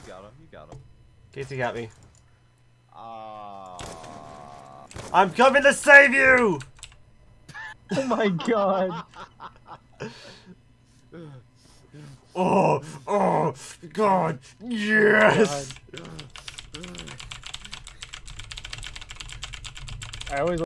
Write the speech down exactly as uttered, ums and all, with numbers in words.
got him. You got him. Casey got me. Ah. Uh... I'm coming to save you! Oh my god. Oh, oh, God, yes! God. I always